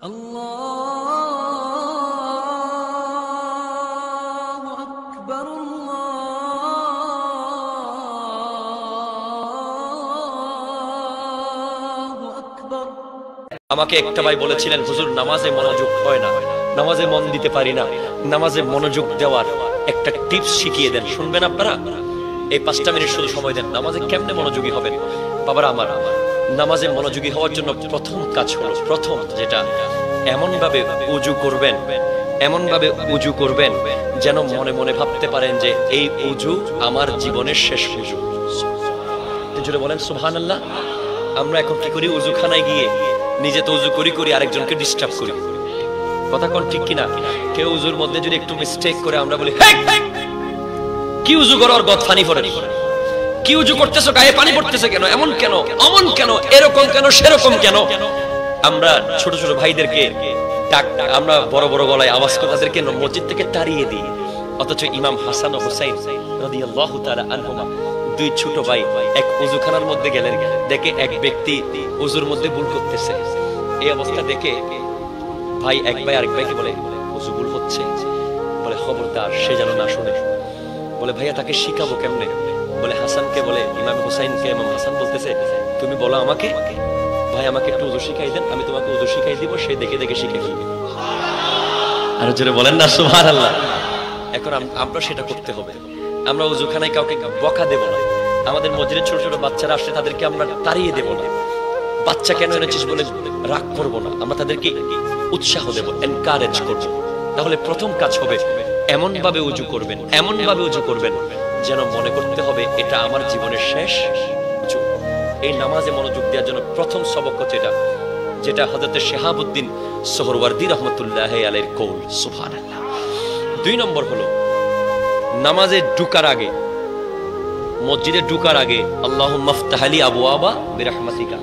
আল্লাহু আকবার, আল্লাহু আকবার। আমাকে একটা ভাই বলেছিলেন, হুজুর নামাজে মনোযোগ হয় না, নামাজে মন দিতে পারি না, নামাজে মনোযোগ দেওয়ার একটা টিপস শিখিয়ে দেন। শুনবেন আপনারা? এই 5টা মিনিট শুধু সময় দেন। নামাজে কেমনে মনোযোগী হবেন? বাবারা আমার, নামাজে মনোযোগী হওয়ার জন্য প্রথম কাজ হলো, প্রথম যেটা, এমন ভাবে উজু করবেন যেন মনে মনে ভাবতে পারেন যে এই উজু আমার জীবনের শেষ উজু। জোরে বলেন সুবহানাল্লাহ। আমরা এখন কি করি? উজুখানায় গিয়ে নিজে তো উজু করি আরেকজনকে ডিস্টার্ব করি। কথা কোন ঠিক কিনা? কেউ উজুর মধ্যে যদি একটু মিস্টেক করে আমরা বলি, কি উজু করো, আর গদ পানি পড়ে, কি উজু করতেছো, গায়ে পানি পড়তেছে কেন, এমন কেন, অমন কেন, এরকম কেন, সেরকম কেন। আমরা ছোট ছোট ভাইদেরকে আমরা বড় বড় গলায় আওয়াজ করে তাদেরকে মসজিদ থেকে তাড়িয়ে দিই। অথচ ইমাম হাসান ও হুসাইন রাদিয়াল্লাহু তাআলা আনহুমা, দুই ছোট ভাই এক উজুখানার মধ্যে গেলেন, দেখে এক ব্যক্তি উজুর মধ্যে ভুল করতেছে। এই অবস্থা দেখে এক ভাই আরেক ভাইকে বলে, উজু ভুল হচ্ছে, বলে খবরদার সে যেন না শুনে। বলে ভাইয়া তাকে শিখাবো কেমনে? বলে হাসানকে বলে, ইমাম হুসাইনকে ইমাম হাসান বলতেছে, তুমি বলো আমাকে, ভাই আমাকে একটু উজু শিখাই দেন, আমি তোমাকে উজু শিখাই দিব, সে দেখে দেখে শিখে ফেলবে। আর জোরে বলেন না সুবহানাল্লাহ। এখন আমরা সেটা করতে হবে। আমরা উজুখানায় কাউকে বকা দেব না। আমাদের মসজিদে ছোট ছোট বাচ্চারা আসলে তাদেরকে আমরা তাড়িয়ে দেব না। বাচ্চা কেন এনেছিস বলে রাগ করব না, আমরা তাদেরকে উৎসাহ দেব, এনকারেজ করব। তাহলে প্রথম কাজ হবে এমন ভাবে উজু করবেন, এমন ভাবে উজু করবেন যেন মনে করতে হবে এটা আমার জীবনের শেষ উজু। এই নামাজে মনোযোগ দেওয়ার জন্য প্রথম সবক হচ্ছে এটা, যেটা হযরত শিহাবুদ্দিন সোহরওয়ার্দী রাহমাতুল্লাহি আলাইহির কওল, সুবহানাল্লাহ। 2 নম্বর হলো নামাজে ঢুকার আগে, মসজিদে ঢুকার আগে আল্লাহুম্মা ফতাহলি আবওয়াবা বিরহমাতিকা,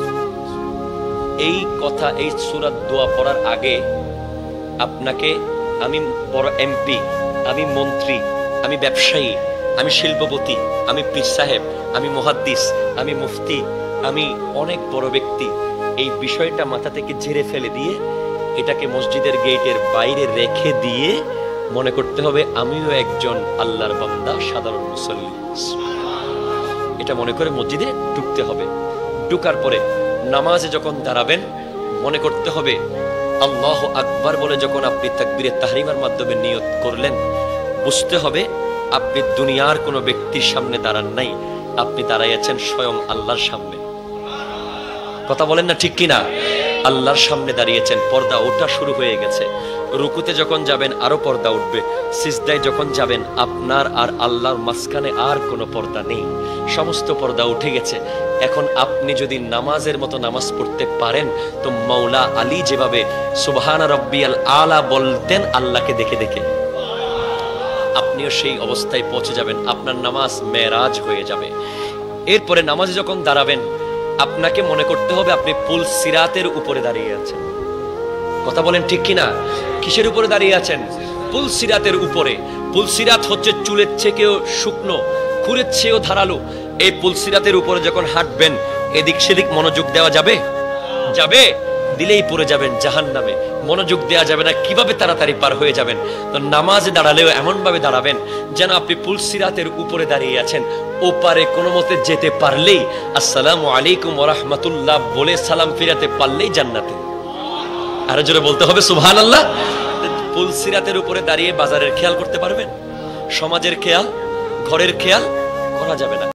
এই কথা, এই সূরা দোয়া পড়ার আগে আপনাকে, আমি বড় এমপি, আমি মন্ত্রী, আমি ব্যবসায়ী, আমি শিল্পপতি, আমি পীর সাহেব, আমি মুহাদ্দিস, আমি মুফতি, আমি অনেক বড় ব্যক্তি, এই বিষয়টা মাথা থেকে ঝেড়ে ফেলে দিয়ে এটাকে মসজিদের গেটের বাইরে রেখে দিয়ে মনে করতে হবে আমিও একজন আল্লাহর বান্দা, সাধারণ মুসল্লি। এটা মনে করে মসজিদে ঢুকতে হবে। ঢুকার পরে নামাজে যখন দাঁড়াবেন মনে করতে হবে আল্লাহু আকবার বলে যখন আপনি তাকবীরে তাহরিমার মাধ্যমে নিয়ত করলেন, বুঝতে হবে আপনি দুনিয়ার কোনো ব্যক্তির সামনে দাঁড়ান নাই, আপনি দাঁড়াইয়াছেন স্বয়ং আল্লাহর সামনে। কথা বলেন না ঠিক কিনা? আল্লাহর সামনে দাঁড়িয়েছেন। পর্দা ওঠা শুরু হয়ে গেছে। রুকুতে যখন যাবেন আরো পর্দা উঠবে। সিজদায় যখন যাবেন আপনার আর আল্লাহর মাঝখানে আর কোনো পর্দা নেই, সমস্ত পর্দা উঠে গেছে। এখন আপনি যদি নামাজের মতো নামাজ পড়তে পারেন তো মাওলা আলী যেভাবে সুবহানা রাব্বিয়াল আলা বলতেন আল্লাহকে দেখে দেখে, আপনিও সেই অবস্থায় পৌঁছে যাবেন। আপনার নামাজ মেরাজ হয়ে যাবে। এরপরে নামাজে যখন দাঁড়াবেন আপনাকে মনে করতে হবে আপনি পুল সিরাতের উপরে দাঁড়িয়ে আছেন। কথা বলেন ঠিক কিনা? কিসের উপরে দাঁড়িয়ে আছেন? পুল সিরাতের উপরে। পুল সিরাত হচ্ছে চুলের চেয়েও শুকনো, খুরের চেয়েও ধারালো। এই পুল সিরাতের উপরে যখন হাঁটবেন এদিক সেদিক মনোযোগ দেওয়া যাবে? যাবে? দিলেই পড়ে যাবেন জাহান্নামে। মনোযোগ দেওয়া যাবে না, কিভাবে তাড়াতাড়ি পার হয়ে যাবেন। তো নামাজে দাঁড়ালেও এমন ভাবে দাঁড়াবেন যেন আপনি পুল সিরাতের উপরে দাঁড়িয়ে আছেন। ওপারে কোনো মতে যেতে পারলেই আসসালামু আলাইকুম ওয়া রাহমাতুল্লাহ বলে সালাম ফিরাতে পারলেই জান্নাতে। আরো জোরে বলতে হবে সুবহানাল্লাহ। পুল সিরাতের উপরে দাঁড়িয়ে বাজারের খেয়াল করতে পারবেন, সমাজের খেয়াল, ঘরের খেয়াল করা যাবে না।